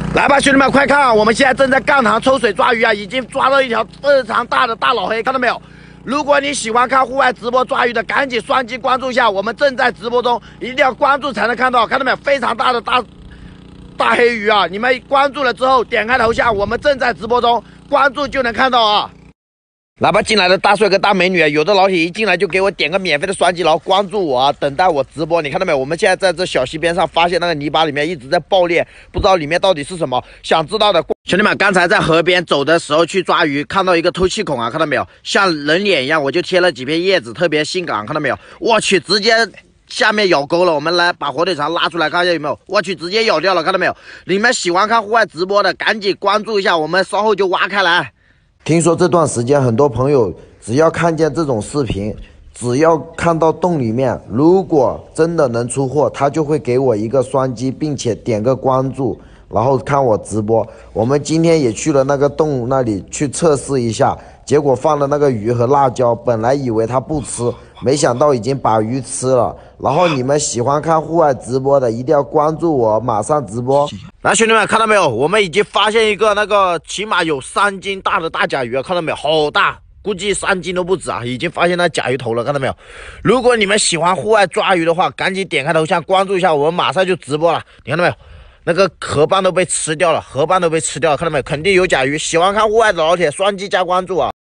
来吧，兄弟们，快看啊！我们现在正在杠塘抽水抓鱼啊，已经抓到一条非常大的大老黑，看到没有？如果你喜欢看户外直播抓鱼的，赶紧双击关注一下，我们正在直播中，一定要关注才能看到，看到没有？非常大的大黑鱼啊！你们关注了之后，点开头像，我们正在直播中，关注就能看到啊！来吧，进来的大帅哥大美女啊，有的老铁一进来就给我点个免费的双击，然后关注我啊，等待我直播。你看到没有？我们现在在这小溪边上发现那个泥巴里面一直在爆裂，不知道里面到底是什么。想知道的兄弟们，刚才在河边走的时候去抓鱼，看到一个透气孔啊，看到没有？像人脸一样，我就贴了几片叶子，特别性感，看到没有？我去，直接下面咬钩了。我们来把火腿肠拉出来看一下有没有？我去，直接咬掉了，看到没有？你们喜欢看户外直播的，赶紧关注一下，我们稍后就挖开来。听说这段时间很多朋友只要看见这种视频，只要看到洞里面，如果真的能出货，他就会给我一个双击，并且点个关注，然后看我直播。我们今天也去了那个洞那里去测试一下，结果放了那个鱼和辣椒，本来以为他不吃，没想到已经把鱼吃了。然后你们喜欢看户外直播的，一定要关注我，马上直播。来，兄弟们看到没有？我们已经发现一个那个起码有3斤大的大甲鱼啊，看到没有？好大，估计3斤都不止啊！已经发现那甲鱼头了，看到没有？如果你们喜欢户外抓鱼的话，赶紧点开头像关注一下，我们马上就直播了。你看到没有？那个河蚌都被吃掉了，河蚌都被吃掉了，看到没有？肯定有甲鱼。喜欢看户外的老铁，双击加关注啊！